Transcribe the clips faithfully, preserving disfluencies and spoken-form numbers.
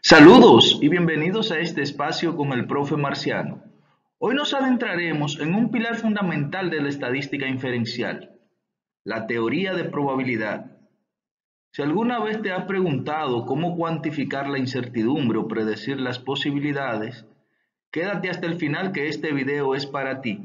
Saludos y bienvenidos a este espacio con el profe Marciano. Hoy nos adentraremos en un pilar fundamental de la estadística inferencial, la teoría de probabilidad. Si alguna vez te has preguntado cómo cuantificar la incertidumbre o predecir las posibilidades, quédate hasta el final que este video es para ti.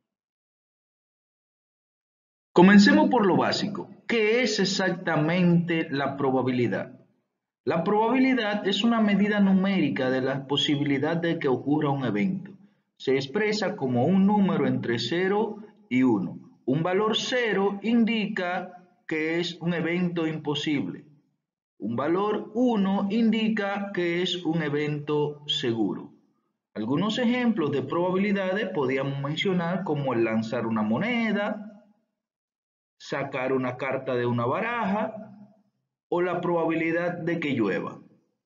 Comencemos por lo básico. ¿Qué es exactamente la probabilidad? La probabilidad es una medida numérica de la posibilidad de que ocurra un evento. Se expresa como un número entre cero y uno. Un valor cero indica que es un evento imposible. Un valor uno indica que es un evento seguro. Algunos ejemplos de probabilidades podríamos mencionar como el lanzar una moneda, sacar una carta de una baraja o la probabilidad de que llueva.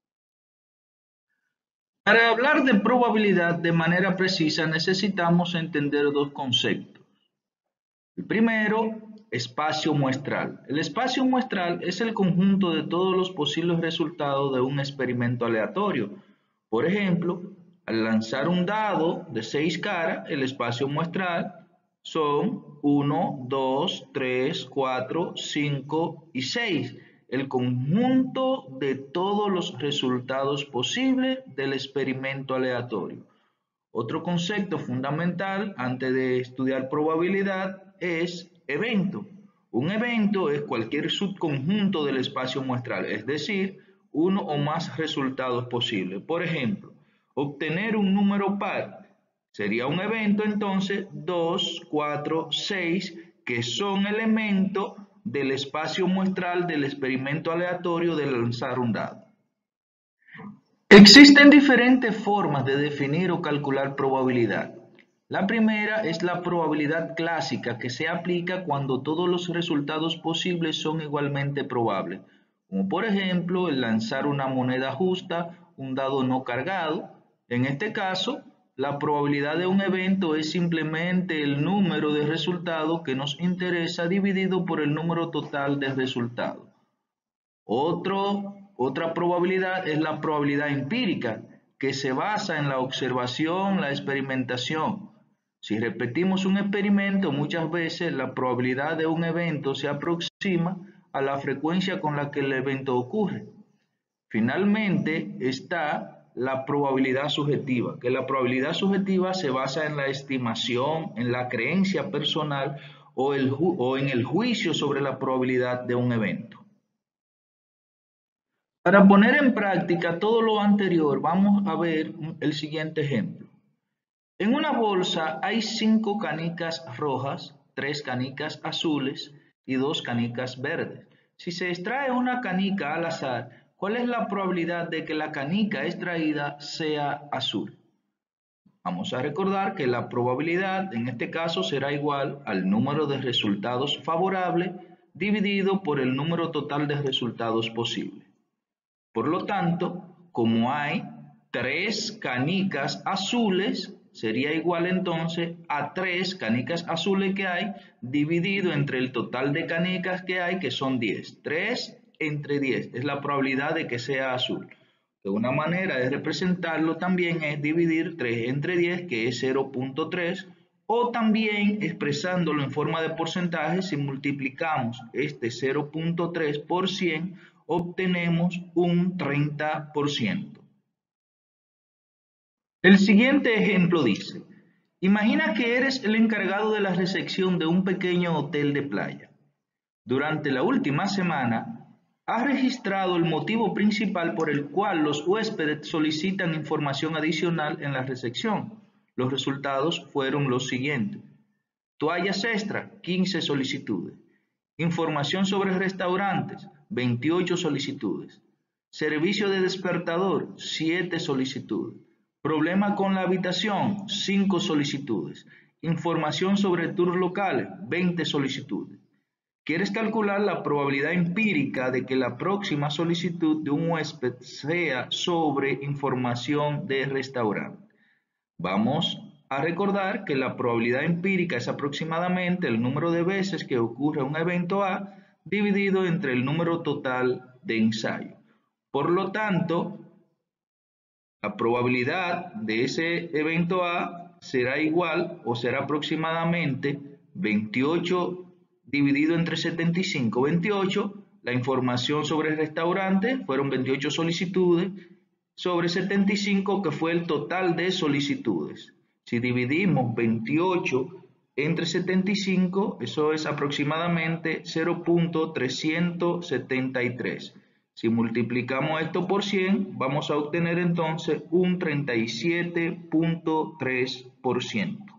Para hablar de probabilidad de manera precisa necesitamos entender dos conceptos. El primero, espacio muestral. El espacio muestral es el conjunto de todos los posibles resultados de un experimento aleatorio. Por ejemplo, al lanzar un dado de seis caras, el espacio muestral son uno, dos, tres, cuatro, cinco y seis. El conjunto de todos los resultados posibles del experimento aleatorio. Otro concepto fundamental antes de estudiar probabilidad es evento. Un evento es cualquier subconjunto del espacio muestral, es decir, uno o más resultados posibles. Por ejemplo, obtener un número par sería un evento entonces dos, cuatro, seis, que son elementos del espacio muestral del experimento aleatorio de lanzar un dado. Existen diferentes formas de definir o calcular probabilidad. La primera es la probabilidad clásica, que se aplica cuando todos los resultados posibles son igualmente probables, como por ejemplo el lanzar una moneda justa, un dado no cargado. En este caso, la probabilidad de un evento es simplemente el número de resultados que nos interesa dividido por el número total de resultados. Otro, otra probabilidad es la probabilidad empírica, que se basa en la observación, la experimentación. Si repetimos un experimento muchas veces, la probabilidad de un evento se aproxima a la frecuencia con la que el evento ocurre. Finalmente está la probabilidad subjetiva, que la probabilidad subjetiva se basa en la estimación, en la creencia personal o, el, o en el juicio sobre la probabilidad de un evento. Para poner en práctica todo lo anterior, vamos a ver el siguiente ejemplo. En una bolsa hay cinco canicas rojas, tres canicas azules y dos canicas verdes. Si se extrae una canica al azar, ¿cuál es la probabilidad de que la canica extraída sea azul? Vamos a recordar que la probabilidad en este caso será igual al número de resultados favorables dividido por el número total de resultados posibles. Por lo tanto, como hay tres canicas azules, sería igual entonces a tres canicas azules que hay dividido entre el total de canicas que hay, que son diez. tres entre diez es la probabilidad de que sea azul. De una manera de representarlo también es dividir tres entre diez, que es cero punto tres, o también expresándolo en forma de porcentaje, si multiplicamos este cero punto tres por cien, obtenemos un treinta por ciento. El siguiente ejemplo dice, imagina que eres el encargado de la recepción de un pequeño hotel de playa. Durante la última semana, has registrado el motivo principal por el cual los huéspedes solicitan información adicional en la recepción. Los resultados fueron los siguientes. Toallas extra, quince solicitudes. Información sobre restaurantes, veintiocho solicitudes. Servicio de despertador, siete solicitudes. Problema con la habitación, cinco solicitudes. Información sobre tours locales, veinte solicitudes. ¿Quieres calcular la probabilidad empírica de que la próxima solicitud de un huésped sea sobre información de restaurante? Vamos a recordar que la probabilidad empírica es aproximadamente el número de veces que ocurre un evento A dividido entre el número total de ensayo. Por lo tanto, La probabilidad de ese evento A será igual o será aproximadamente veintiocho dividido entre setenta y cinco. veintiocho, la información sobre el restaurante, fueron veintiocho solicitudes, sobre setenta y cinco, que fue el total de solicitudes. Si dividimos veintiocho entre setenta y cinco, eso es aproximadamente cero punto trescientos setenta y tres. Si multiplicamos esto por cien, vamos a obtener entonces un treinta y siete punto tres por ciento.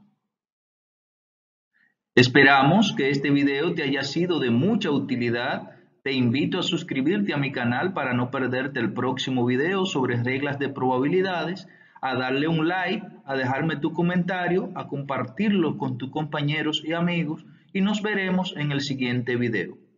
Esperamos que este video te haya sido de mucha utilidad. Te invito a suscribirte a mi canal para no perderte el próximo video sobre reglas de probabilidades, a darle un like, a dejarme tu comentario, a compartirlo con tus compañeros y amigos, y nos veremos en el siguiente video.